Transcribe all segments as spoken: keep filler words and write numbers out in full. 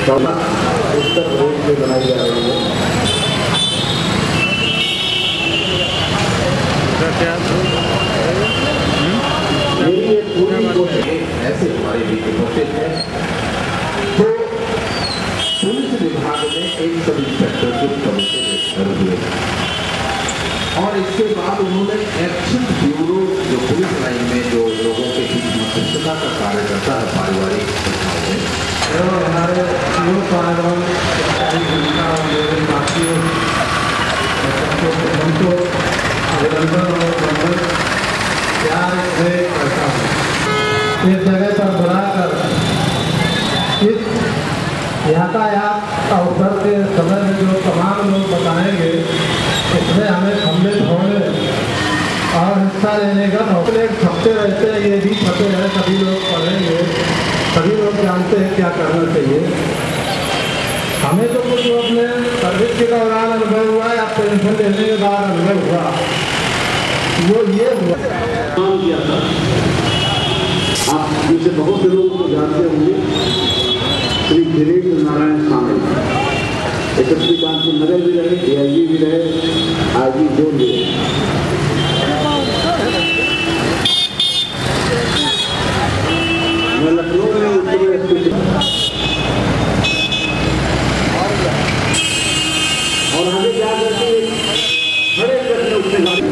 उत्तर प्रदेश में बनाई जा रही है। मेरी ये पूरी कोशिश ऐसे हमारे बीच उपस्थित है तो पुलिस विभाग में एक सब इंस्पेक्टर को कमीशन कर दिए और इसके बाद उन्होंने एक्शन ब्यूरो जो पुलिस लाइन में जो लोगों के बीच मध्यस्थता का कार्य करता है पारिवारिक घटनाओं में एवं हमारे अभिनंदन और बंधन प्यार से करता हूँ। इस जगह पर बुलाकर इस यातायात अवसर के समय में जो तमाम लोग बताएंगे उसमें हमें सम्मिलित होने और हिस्सा लेने का मौके छपते रहते हैं, ये भी पते हैं, सभी लोग पढ़ेंगे, सभी लोग जानते हैं क्या करना चाहिए। हमें तो कुछ अपने सर्विस के दौरान अनुभव हुआ या पेंशन लेने के बाद अनुभव हुआ, वो ये हुआ काम किया था। आप जिसे बहुत से लोग को जानते होंगे, Shri Girish Narayan Swami S S P Kanpur Nagar भी रहे, डी आई जी भी रहे, आई जी जो भी रहे। मैं लखनऊ में उत्तर प्रदेश और हमें क्या करते बड़े प्रश्न उठने वाले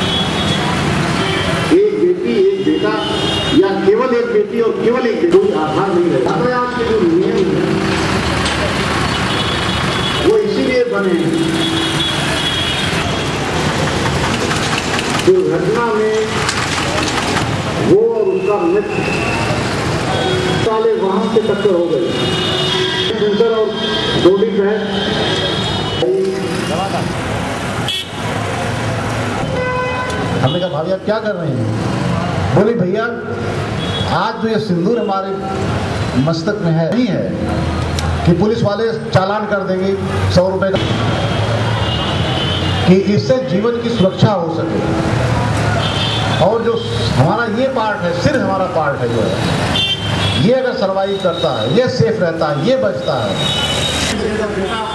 एक बेटी एक बेटा या केवल एक बेटी और केवल एक बेटी कोई आधार नहीं रहता। यातायात के जो नियम है वो इसीलिए बने दुर्घटना में वो और उसका मित्र साले वाहन से टक्कर हो गई, सेंसर और बॉडी पे हमने कहा भाभी आप क्या कर रहे हैं? बोली भैया आज जो ये सिंदूर हमारे मस्तक में है नहीं है कि पुलिस वाले चालान कर देंगे सौ रुपए का, कि इससे जीवन की सुरक्षा हो सके और जो हमारा ये पार्ट है, सिर्फ हमारा पार्ट है जो है, ये अगर सर्वाइव करता है, ये सेफ रहता है, ये बचता है।